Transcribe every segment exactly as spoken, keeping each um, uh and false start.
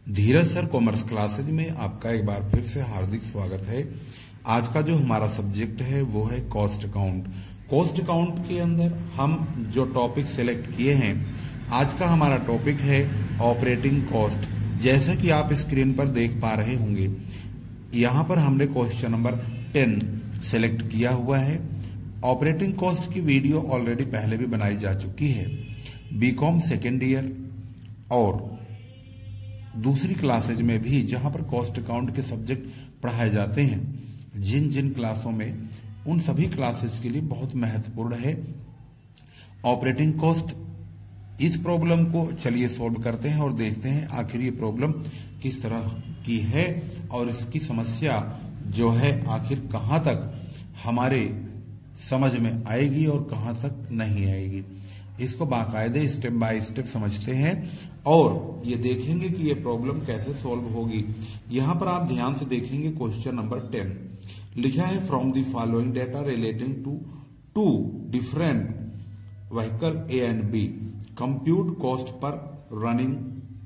धीरज sir commerce classes में आपका एक बार फिर से हार्दिक स्वागत है। आज का जो हमारा सब्जेक्ट है वो है कॉस्ट अकाउंट। कॉस्ट अकाउंट के अंदर हम जो टॉपिक सेलेक्ट किए हैं, आज का हमारा टॉपिक है ऑपरेटिंग कॉस्ट। जैसा कि आप स्क्रीन पर देख पा रहे होंगे, यहाँ पर हमने क्वेश्चन नंबर टेन सेलेक्ट किया हुआ है। ऑपरेटिंग कॉस्ट की वीडियो ऑलरेडी पहले भी बनाई जा चुकी है। बीकॉम सेकेंड ईयर और दूसरी क्लासेज में भी जहां पर कॉस्ट अकाउंट के सब्जेक्ट पढ़ाए जाते हैं, जिन जिन क्लासों में, उन सभी क्लासेज के लिए बहुत महत्वपूर्ण है ऑपरेटिंग कॉस्ट। इस प्रॉब्लम को चलिए सॉल्व करते हैं और देखते हैं आखिर ये प्रॉब्लम किस तरह की है और इसकी समस्या जो है आखिर कहां तक हमारे समझ में आएगी और कहां तक नहीं आएगी। इसको बाकायदे स्टेप बाय स्टेप समझते हैं और ये देखेंगे कि ये प्रॉब्लम कैसे सॉल्व होगी। यहां पर आप ध्यान से देखेंगे क्वेश्चन नंबर टेन लिखा है, from the following data relating to two different vehicle A and B compute cost per running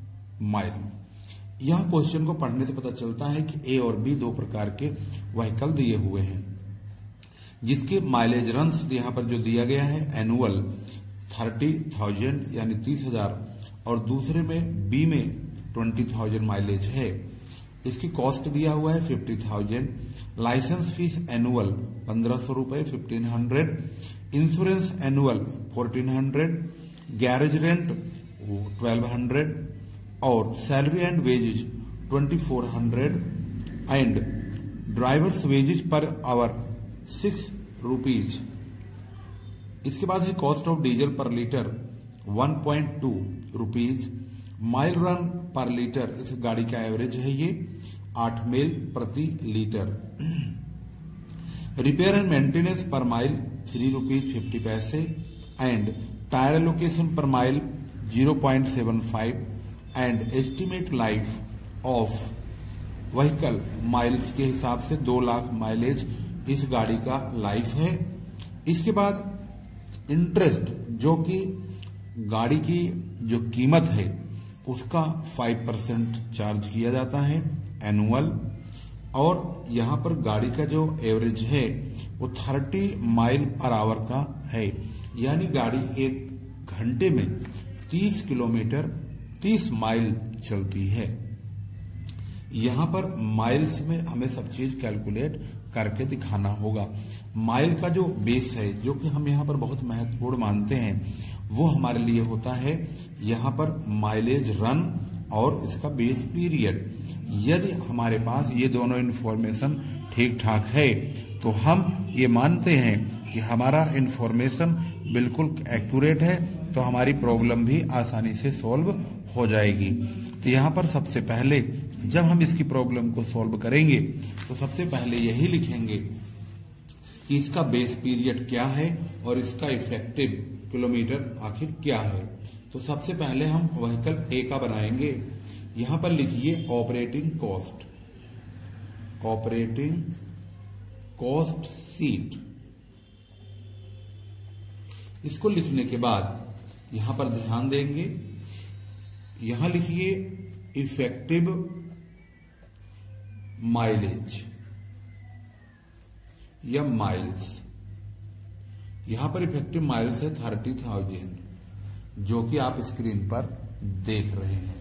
mile. यहां क्वेश्चन को पढ़ने से पता चलता है कि ए और बी दो प्रकार के व्हीकल दिए हुए हैं, जिसके माइलेज रन्स यहां पर जो दिया गया है एनुअल थर्टी थाउजेंड यानी तीस हजार और दूसरे में बी में ट्वेंटी थाउजेंड माइलेज है। इसकी कॉस्ट दिया हुआ है fifty thousand, licence fee annual पंद्रह सौ रुपए fifteen hundred, insurance annual fourteen hundred, garage rent twelve hundred और salary and wages twenty four hundred and drivers wages per hour six rupees. इसके बाद है cost of diesel per litre one point two rupees, mile run per litre, इस गाड़ी का average है ये आठ मील प्रति litre, repair and maintenance per mile three rupees fifty पैसे and tyre allocation per mile zero point seven five and estimate life of vehicle miles के हिसाब से दो लाख माइलेज इस गाड़ी का लाइफ है। इसके बाद इंटरेस्ट जो कि गाड़ी की जो कीमत है उसका फाइव परसेंट चार्ज किया जाता है एनुअल, और यहां पर गाड़ी का जो एवरेज है वो थर्टी माइल पर आवर का है, यानी गाड़ी एक घंटे में तीस किलोमीटर तीस माइल चलती है। यहां पर माइल्स में हमें सब चीज कैलकुलेट करके दिखाना होगा। माइल का जो बेस है, जो कि हम यहाँ पर बहुत महत्वपूर्ण मानते हैं, वो हमारे लिए होता है यहाँ पर माइलेज रन और इसका बेस पीरियड। यदि हमारे पास ये दोनों इन्फॉर्मेशन ठीक ठाक है तो हम ये मानते हैं कि हमारा इन्फॉर्मेशन बिल्कुल एक्यूरेट है, तो हमारी प्रॉब्लम भी आसानी से सॉल्व हो जाएगी। तो यहाँ पर सबसे पहले जब हम इसकी प्रॉब्लम को सॉल्व करेंगे तो सबसे पहले यही लिखेंगे कि इसका बेस पीरियड क्या है और इसका इफेक्टिव किलोमीटर आखिर क्या है। तो सबसे पहले हम व्हीकल ए का बनाएंगे। यहां पर लिखिए operating cost, operating cost sheet. इसको लिखने के बाद यहां पर ध्यान देंगे, यहां लिखिए इफेक्टिव माइलेज या माइल्स। यहां पर इफेक्टिव माइल्स है थर्टी थाउजेंड, जो कि आप स्क्रीन पर देख रहे हैं।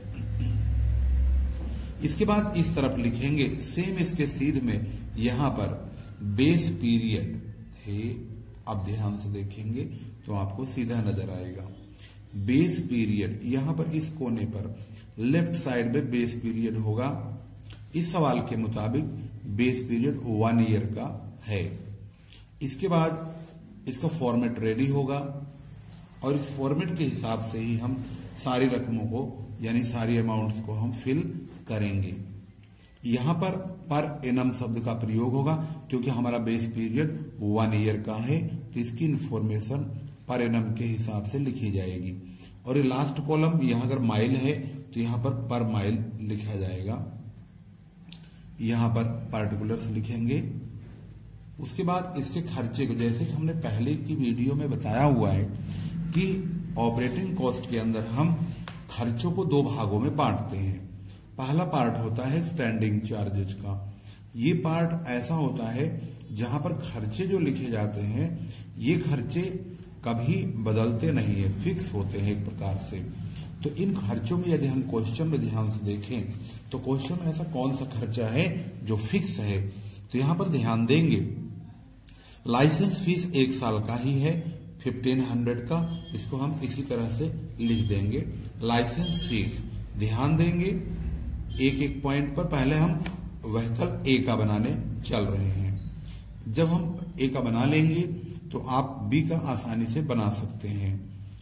इसके बाद इस तरफ लिखेंगे सेम इसके सीध में यहां पर बेस पीरियड है। अब ध्यान से देखेंगे तो आपको सीधा नजर आएगा बेस पीरियड। यहां पर इस कोने पर लेफ्ट साइड में बेस पीरियड होगा। इस सवाल के मुताबिक बेस पीरियड वन ईयर का है। इसके बाद इसका फॉर्मेट रेडी होगा और इस फॉर्मेट के हिसाब से ही हम सारी रकमों को यानी सारी अमाउंट्स को हम फिल करेंगे। यहां पर पर एनम शब्द का प्रयोग होगा क्योंकि हमारा बेस पीरियड वन ईयर का है, तो इसकी इंफॉर्मेशन पर एनम के हिसाब से लिखी जाएगी। और ये लास्ट कॉलम यहां अगर माइल है तो यहां पर पर माइल लिखा जाएगा, यहां पर पार्टिकुलर्स लिखेंगे। उसके बाद इसके खर्चे को, जैसे कि हमने पहले की वीडियो में बताया हुआ है कि ऑपरेटिंग कॉस्ट के अंदर हम खर्चों को दो भागों में बांटते हैं। पहला पार्ट होता है स्टैंडिंग चार्जेज का। ये पार्ट ऐसा होता है जहां पर खर्चे जो लिखे जाते हैं ये खर्चे कभी बदलते नहीं है, फिक्स होते हैं एक प्रकार से। तो इन खर्चों में यदि हम क्वेश्चन में ध्यान से देखें तो क्वेश्चन में ऐसा कौन सा खर्चा है जो फिक्स है, तो यहां पर ध्यान देंगे लाइसेंस फीस एक साल का ही है फिफ्टीन हंड्रेड का, इसको हम इसी तरह से लिख देंगे लाइसेंस फीस। ध्यान देंगे एक एक पॉइंट पर, पहले हम व्हीकल ए का बनाने चल रहे हैं। जब हम ए का बना लेंगे तो आप बी का आसानी से बना सकते हैं।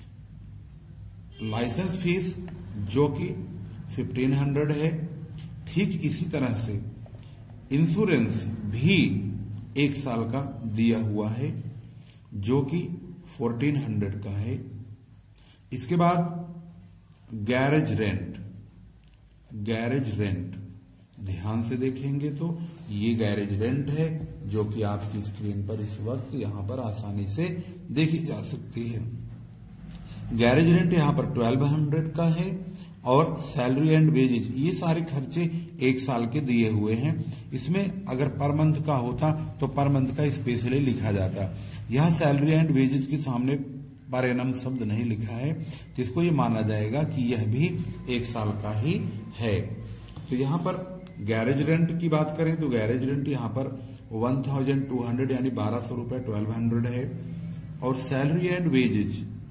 लाइसेंस फीस जो कि फिफ्टीन हंड्रेड है, ठीक इसी तरह से इंश्योरेंस भी एक साल का दिया हुआ है जो कि फोर्टीन हंड्रेड का है। इसके बाद गैरेज रेंट, गैरेज रेंट ध्यान से देखेंगे तो ये गैरेज रेंट है जो कि आपकी स्क्रीन पर इस वक्त यहां पर आसानी से देखी जा सकती है। गैरेज रेंट यहां पर ट्वेल्व हंड्रेड का है और सैलरी एंड वेजेज ये सारे खर्चे एक साल के दिए हुए हैं। इसमें अगर पर मंथ का होता तो पर मंथ का स्पेशली लिखा जाता। यहां सैलरी एंड वेजेज के सामने पर एनम शब्द नहीं लिखा है तो इसको ये माना जाएगा कि यह भी एक साल का ही है। तो यहां पर गैरेज रेंट की बात करें तो गैरेज रेंट यहां पर वन थाउजेंड टू हंड्रेड यानी बारह सौ रुपए ट्वेल्व हंड्रेड है। और salary and wages,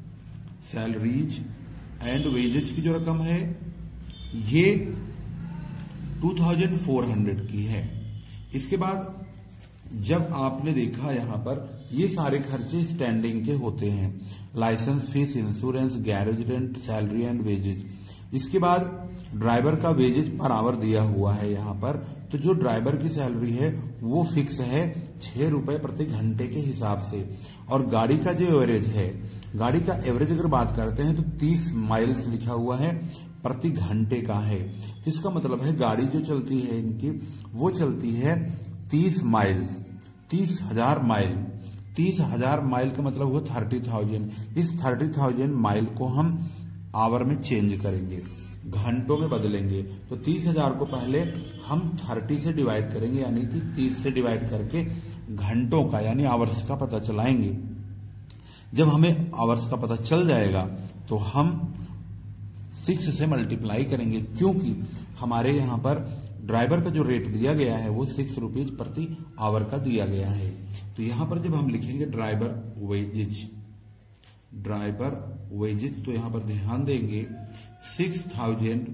salaries and wages की जो रकम है ये टू थाउजेंड फोर हंड्रेड की है। इसके बाद जब आपने देखा यहां पर ये सारे खर्चे स्टैंडिंग के होते हैं, licence fee, insurance, garage rent, salary and wages. इसके बाद ड्राइवर का वेजेज पर आवर दिया हुआ है यहां पर, तो जो ड्राइवर की सैलरी है वो फिक्स है छह रुपए प्रति घंटे के हिसाब से। और गाड़ी का जो एवरेज है, गाड़ी का एवरेज अगर बात करते हैं तो तीस माइल्स लिखा हुआ है प्रति घंटे का है। इसका मतलब है गाड़ी जो चलती है इनकी वो चलती है तीस माइल, तीस हजार माइल। तीस हजार माइल का मतलब हुआ थर्टी थाउजेंड। इस थर्टी थाउजेंड माइल को हम आवर में चेंज करेंगे, घंटों में बदलेंगे। तो तीस हजार को पहले हम थर्टी से डिवाइड करेंगे यानी कि तीस से डिवाइड करके घंटों का यानी आवर्स का पता चलाएंगे। जब हमें आवर्स का पता चल जाएगा तो हम सिक्स से मल्टीप्लाई करेंगे, क्योंकि हमारे यहाँ पर ड्राइवर का जो रेट दिया गया है वो सिक्स रुपीज प्रति आवर का दिया गया है। तो यहां पर जब हम लिखेंगे ड्राइवर वेजेज, ड्राइवर वेजेज, तो यहां पर ध्यान देंगे सिक्स थाउजेंड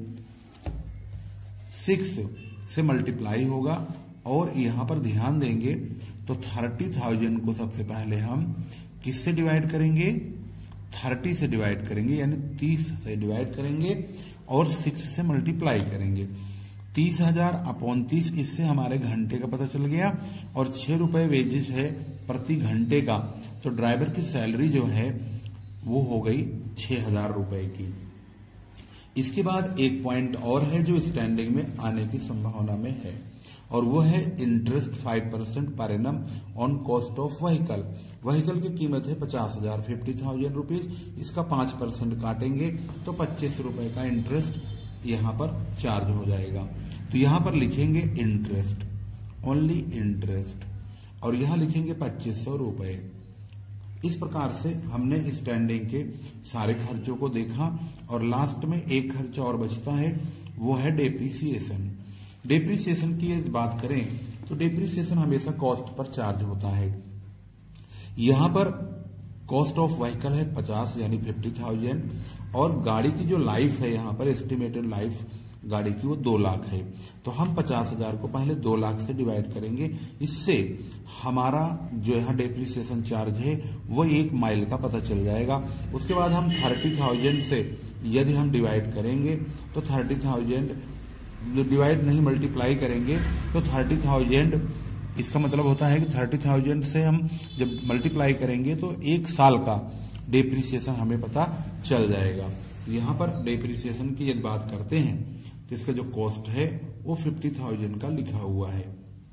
सिक्स से मल्टीप्लाई होगा और यहां पर ध्यान देंगे तो थर्टी थाउजेंड को सबसे पहले हम किससे डिवाइड करेंगे, थर्टी से डिवाइड करेंगे यानी तीस से डिवाइड करेंगे और सिक्स से मल्टीप्लाई करेंगे। तीस हजार अपॉन तीस, इससे हमारे घंटे का पता चल गया और छह रुपए वेजेस है प्रति घंटे का। तो ड्राइवर की सैलरी जो है वो हो गई छह हजार रुपए की। इसके बाद एक पॉइंट और है जो स्टैंडिंग में आने की संभावना में है और वो है interest five percent per annum on cost of vehicle. Vehicle की कीमत है पचास हजार फिफ्टी थाउजेंड रुपीज। इसका पांच परसेंट काटेंगे तो पच्चीस रुपए का इंटरेस्ट यहाँ पर चार्ज हो जाएगा। तो यहाँ पर लिखेंगे इंटरेस्ट, ओनली इंटरेस्ट, और यहाँ लिखेंगे पच्चीस सौ रुपए। इस प्रकार से हमने स्टैंडिंग के सारे खर्चों को देखा और लास्ट में एक खर्चा और बचता है वो है डेप्रिसिएशन। डेप्रिसिएशन की यदि बात करें तो डेप्रिसिएशन हमेशा कॉस्ट पर चार्ज होता है। यहां पर कॉस्ट ऑफ व्हीकल है पचास यानी फिफ्टी थाउजेंड और गाड़ी की जो लाइफ है यहाँ पर एस्टिमेटेड लाइफ गाड़ी की वो दो लाख है। तो हम पचास हजार को पहले दो लाख से डिवाइड करेंगे, इससे हमारा जो यहाँ डेप्रिसिएशन चार्ज है वो एक माइल का पता चल जाएगा। उसके बाद हम थर्टी थाउजेंड से यदि हम डिवाइड करेंगे तो थर्टी थाउजेंड डिवाइड नहीं मल्टीप्लाई करेंगे तो थर्टी थाउजेंड, इसका मतलब होता है कि थर्टी थाउजेंड से हम जब मल्टीप्लाई करेंगे तो एक साल का डेप्रिसिएशन हमें पता चल जाएगा। तो यहाँ पर डेप्रिसिएशन की यदि बात करते हैं तो इसका जो कॉस्ट है वो फिफ्टी थाउजेंड का लिखा हुआ है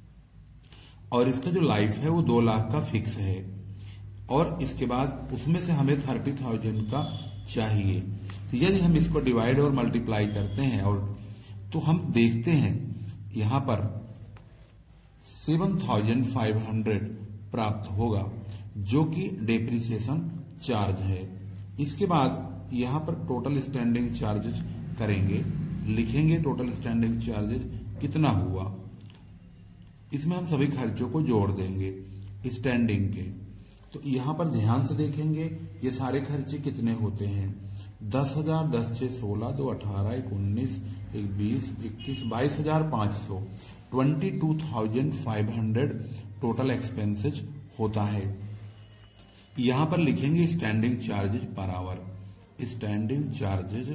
और इसका जो लाइफ है वो दो लाख का फिक्स है और इसके बाद उसमें से हमें थर्टी थाउजेंड का चाहिए। तो यदि हम इसको डिवाइड और मल्टीप्लाई करते हैं और तो हम देखते हैं यहां पर सेवन थाउजेंड फाइव हंड्रेड प्राप्त होगा, जो कि डेप्रिसिएशन चार्ज है। इसके बाद यहां पर टोटल स्टैंडिंग चार्जेस करेंगे, लिखेंगे टोटल स्टैंडिंग चार्जेस कितना हुआ। इसमें हम सभी खर्चों को जोड़ देंगे स्टैंडिंग के। तो यहां पर ध्यान से देखेंगे ये सारे खर्चे कितने होते हैं। दस हजार, दस छह सोलह, दो अठारह, एक उन्नीस, एक बीस, इक्कीस, बाईस हजार पांच सौ, twenty two thousand five hundred total expenses होता है। यहां पर लिखेंगे standing charges per hour, standing charges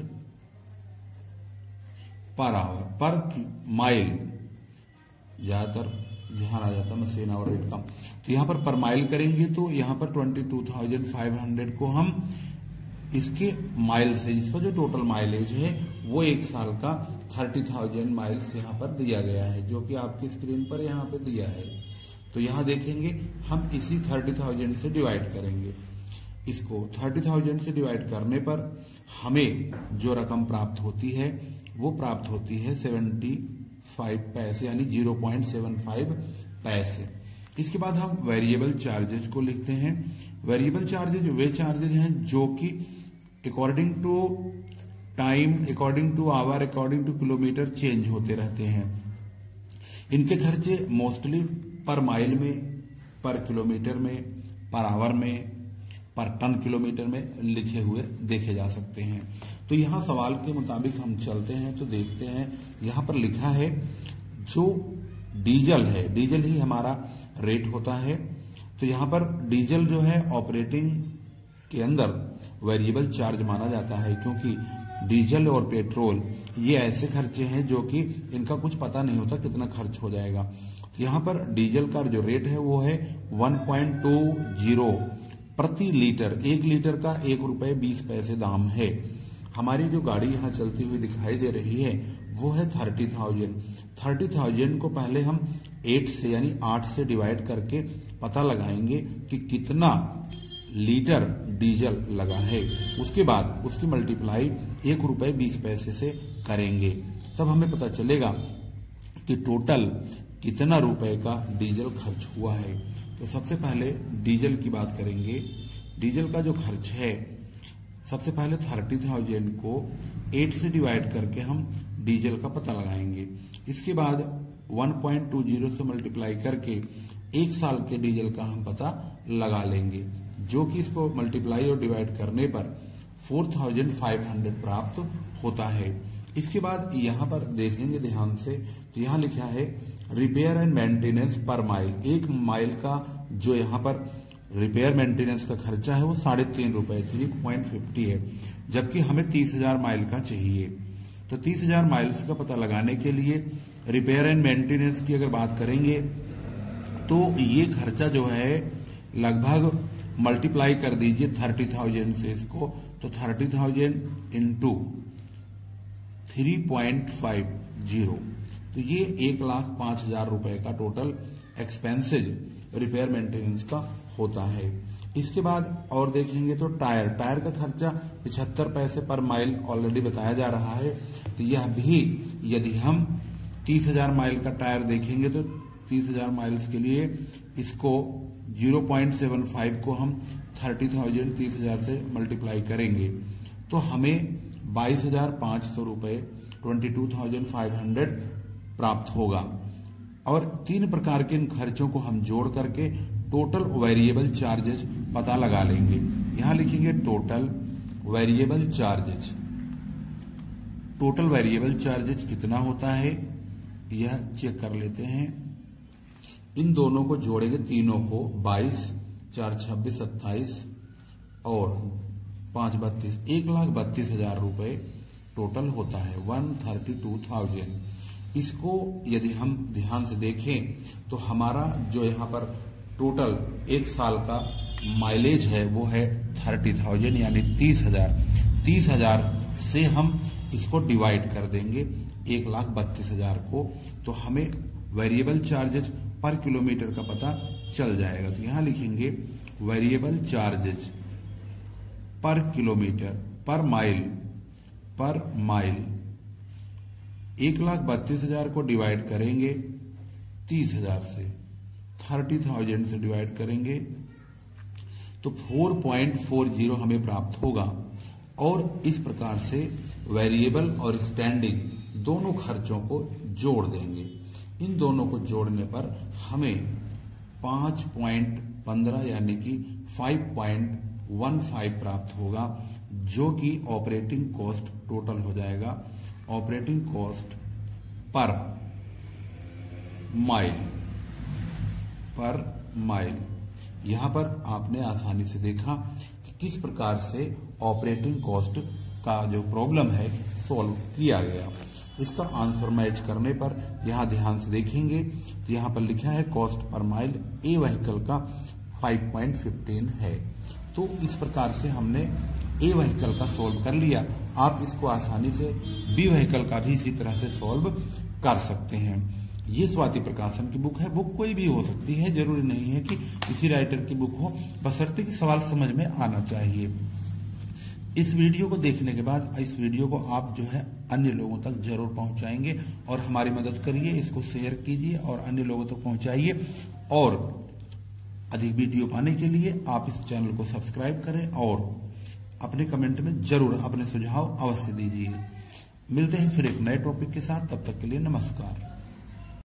per hour, per mile ज्यादातर ध्यान आ जाता है मशीन आवर रेट का। तो यहां पर पर माइल करेंगे तो यहां पर twenty two thousand five hundred को हम इसके माइल से, इसका जो टोटल माइलेज है वो एक साल का थर्टी थाउजेंड माइल्स यहां पर दिया गया है, जो कि आपकी स्क्रीन पर यहां पे दिया है। तो यहां देखेंगे हम इसी थर्टी थाउजेंड से डिवाइड करेंगे। इसको थर्टी थाउजेंड से डिवाइड करने पर हमें जो रकम प्राप्त होती है वो प्राप्त होती है सेवेंटी फाइव पैसे, यानी जीरो पॉइंट सेवन फाइव पैसे। इसके बाद हम वेरिएबल चार्जेज को लिखते हैं। वेरिएबल चार्जेज वे चार्जेज हैं जो कि according to time, according to hour, according to kilometre change होते रहते हैं। इनके खर्चे मोस्टली पर माइल में, पर किलोमीटर में, पर आवर में, पर टन किलोमीटर में लिखे हुए देखे जा सकते हैं। तो यहां सवाल के मुताबिक हम चलते हैं तो देखते हैं यहां पर लिखा है जो डीजल है, डीजल ही हमारा रेट होता है। तो यहां पर डीजल जो है ऑपरेटिंग के अंदर वेरिएबल चार्ज माना जाता है, क्योंकि डीजल और पेट्रोल ये ऐसे खर्चे हैं जो कि इनका कुछ पता नहीं होता कितना खर्च हो जाएगा। तो यहां पर डीजल का जो रेट है वो है वन पॉइंट टू जीरो प्रति लीटर, एक लीटर का एक रुपए बीस पैसे दाम है। हमारी जो गाड़ी यहाँ चलती हुई दिखाई दे रही है वो है थर्टी थाउजेंड। थर्टी थाउजेंड को पहले हम एट से यानी आठ से डिवाइड करके पता लगाएंगे कि कितना लीटर डीजल लगा है। उसके बाद उसकी मल्टीप्लाई एक रुपए बीस पैसे से करेंगे, तब हमें पता चलेगा कि टोटल कितना रुपए का डीजल खर्च हुआ है। तो सबसे पहले डीजल की बात करेंगे। डीजल का जो खर्च है, सबसे पहले थर्टी थाउजेंड को एट से डिवाइड करके हम डीजल का पता लगाएंगे। इसके बाद वन पॉइंट टू जीरो से मल्टीप्लाई करके एक साल के डीजल का हम पता लगा लेंगे, जो कि इसको मल्टीप्लाई और डिवाइड करने पर फोर थाउजेंड फाइव हंड्रेड प्राप्त होता है। इसके बाद यहाँ पर देखेंगे ध्यान से, तो यहाँ लिखा है repair and maintenance per mile. एक माइल का जो यहाँ पर रिपेयर मेंटेनेंस का खर्चा है वो साढ़े तीन रुपए थ्री पॉइंट फिफ्टी है, जबकि हमें तीस हजार माइल का चाहिए। तो तीस हजार माइल्स का पता लगाने के लिए रिपेयर एंड मेंटेनेंस की अगर बात करेंगे तो ये खर्चा जो है लगभग मल्टीप्लाई कर दीजिए थर्टी थाउजेंड से इसको, तो thirty thousand into three point five zero, तो ये एक लाख पांच हजार रुपए का टोटल एक्सपेंसेज रिपेयर मेंटेनेंस का होता है। इसके बाद और देखेंगे तो टायर, टायर का खर्चा पिछहत्तर पैसे पर माइल ऑलरेडी बताया जा रहा है। तो यह भी यदि हम तीस हजार माइल का टायर देखेंगे तो तीस हजार माइल्स के लिए इसको जीरो पॉइंट सेवन फाइव को हम थर्टी थाउजेंड तीस हजार से मल्टीप्लाई करेंगे तो हमें बाईस हजार पांच सौ रुपए twenty two thousand five hundred प्राप्त होगा। और तीन प्रकार के इन खर्चों को हम जोड़ करके टोटल वेरिएबल चार्जेस पता लगा लेंगे। यहां लिखेंगे total variable charges. Total variable charges कितना होता है यह चेक कर लेते हैं। इन दोनों को जोड़ेंगे, तीनों को, बाईस चार छब्बीस सत्ताईस और पांच बत्तीस, एक लाख बत्तीस हजार रुपए टोटल होता है, वन थर्टी टू थाउजेंड। इसको यदि हम ध्यान से देखें तो हमारा जो यहाँ पर टोटल एक साल का माइलेज है वो है थर्टी थाउजेंड यानी तीस हजार। तीस हजार से हम इसको डिवाइड कर देंगे एक लाख बत्तीस हजार को, तो हमें वेरिएबल चार्जेज पर किलोमीटर का पता चल जाएगा। तो यहां लिखेंगे variable charges per kilometre, per mile, per mile एक लाख बत्तीस हजार को डिवाइड करेंगे तीस हजार से, थर्टी थाउजेंड से डिवाइड करेंगे तो फोर पॉइंट फोर जीरो हमें प्राप्त होगा। और इस प्रकार से वेरिएबल और स्टैंडिंग दोनों खर्चों को जोड़ देंगे। इन दोनों को जोड़ने पर हमें पांच पॉइंट पंद्रह यानी कि फाइव पॉइंट वन फाइव प्राप्त होगा, जो कि ऑपरेटिंग कॉस्ट टोटल हो जाएगा। Operating cost per mile per mile यहां पर आपने आसानी से देखा कि किस प्रकार से ऑपरेटिंग कॉस्ट का जो प्रॉब्लम है सॉल्व किया गया। इसका आंसर मैच करने पर यहां ध्यान से देखेंगे तो यहां पर लिखा है cost per mile A vehicle का फाइव पॉइंट फिफ्टीन है। तो इस प्रकार से हमने ए व्हीकल का सॉल्व कर लिया। आप इसको आसानी से बी व्हीकल का भी इसी तरह से सॉल्व कर सकते हैं। ये स्वाति प्रकाशन की बुक है। बुक कोई भी हो सकती है, जरूरी नहीं है कि किसी राइटर की बुक हो, बशर्ते कि सवाल समझ में आना चाहिए। इस वीडियो को देखने के बाद इस वीडियो को आप जो है अन्य लोगों तक जरूर पहुंचाएंगे और हमारी मदद करिए, इसको शेयर कीजिए और अन्य लोगों तक पहुंचाइए। और अधिक वीडियो पाने के लिए आप इस चैनल को सब्सक्राइब करें और अपने कमेंट में जरूर अपने सुझाव अवश्य दीजिए। मिलते हैं फिर एक नए टॉपिक के साथ, तब तक के लिए नमस्कार।